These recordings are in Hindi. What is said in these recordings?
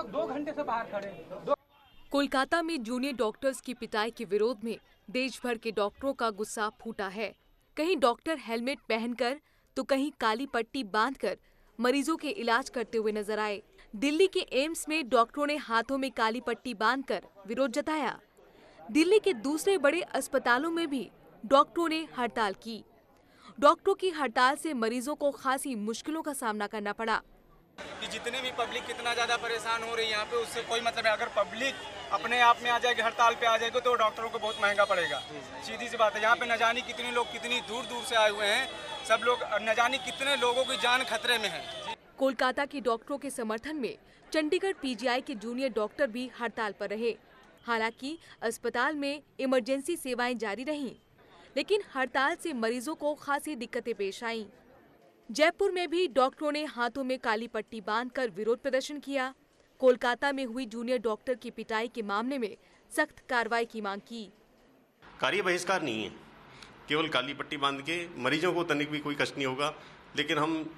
लोग 2 घंटे से बाहर खड़े हैं। कोलकाता में जूनियर डॉक्टर्स की पिटाई के विरोध में देश भर के डॉक्टरों का गुस्सा फूटा है। कहीं डॉक्टर हेलमेट पहनकर तो कहीं काली पट्टी बांधकर मरीजों के इलाज करते हुए नजर आए। दिल्ली के एम्स में डॉक्टरों ने हाथों में काली पट्टी बांधकर विरोध जताया। दिल्ली के दूसरे बड़े अस्पतालों में भी डॉक्टरों ने हड़ताल की। डॉक्टरों की हड़ताल से मरीजों को खासी मुश्किलों का सामना करना पड़ा। कि जितनी भी पब्लिक कितना ज़्यादा परेशान हो रही है यहाँ पे, उससे कोई मतलब है। अगर पब्लिक अपने आप में आ जाएगी, हड़ताल पे आ जाएगी, तो डॉक्टरों को बहुत महंगा पड़ेगा। सीधी सी बात है। यहाँ पे न जाने कितने लोग कितनी दूर दूर से आए हुए हैं, सब लोग न जाने कितने लोगों की जान खतरे में है। कोलकाता के डॉक्टरों के समर्थन में चंडीगढ़ पीजीआई के जूनियर डॉक्टर भी हड़ताल पर रहे। हालांकि अस्पताल में इमरजेंसी सेवाएं जारी रहीं, लेकिन हड़ताल से मरीजों को खासी दिक्कतें पेश आईं। जयपुर में भी डॉक्टरों ने हाथों में काली पट्टी बांधकर विरोध प्रदर्शन किया। कोलकाता में हुई जूनियर डॉक्टर की पिटाई के मामले में सख्त कार्रवाई की मांग की। कार्य बहिष्कार नहीं है, केवल काली पट्टी बांध के मरीजों को तनिक भी कोई कष्ट नहीं होगा। लेकिन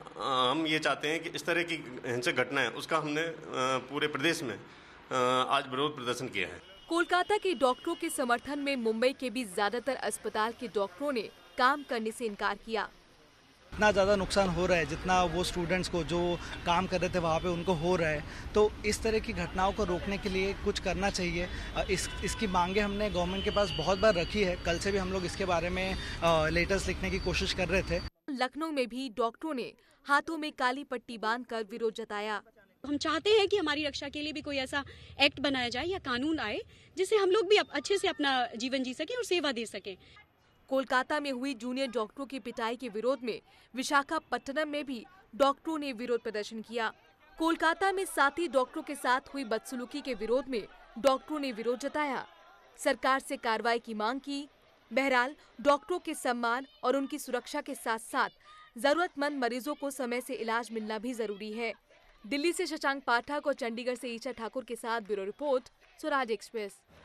हम ये चाहते हैं कि इस तरह की हिंसक घटना है, उसका हमने पूरे प्रदेश में आज विरोध प्रदर्शन किया है। कोलकाता के डॉक्टरों के समर्थन में मुंबई के भी ज्यादातर अस्पताल के डॉक्टरों ने काम करने से इनकार किया। इतना ज़्यादा नुकसान हो रहा है जितना वो स्टूडेंट्स को जो काम कर रहे थे वहाँ पे उनको हो रहा है, तो इस तरह की घटनाओं को रोकने के लिए कुछ करना चाहिए। इसकी मांगे हमने गवर्नमेंट के पास बहुत बार रखी है। कल से भी हम लोग इसके बारे में लेटर्स लिखने की कोशिश कर रहे थे। लखनऊ में भी डॉक्टरों ने हाथों में काली पट्टी बांधकर विरोध जताया। हम चाहते हैं कि हमारी रक्षा के लिए भी कोई ऐसा एक्ट बनाया जाए या कानून आए जिससे हम लोग भी अच्छे से अपना जीवन जी सकें और सेवा दे सकें। कोलकाता में हुई जूनियर डॉक्टरों की पिटाई के विरोध में विशाखापट्टनम में भी डॉक्टरों ने विरोध प्रदर्शन किया। कोलकाता में साथी डॉक्टरों के साथ हुई बदसलूकी के विरोध में डॉक्टरों ने विरोध जताया। सरकार से कार्रवाई की मांग की। बहरहाल डॉक्टरों के सम्मान और उनकी सुरक्षा के साथ साथ जरूरतमंद मरीजों को समय से इलाज मिलना भी जरूरी है। दिल्ली से शशांक पाठक और चंडीगढ़ से ईशा ठाकुर के साथ ब्यूरो रिपोर्ट, स्वराज एक्सप्रेस।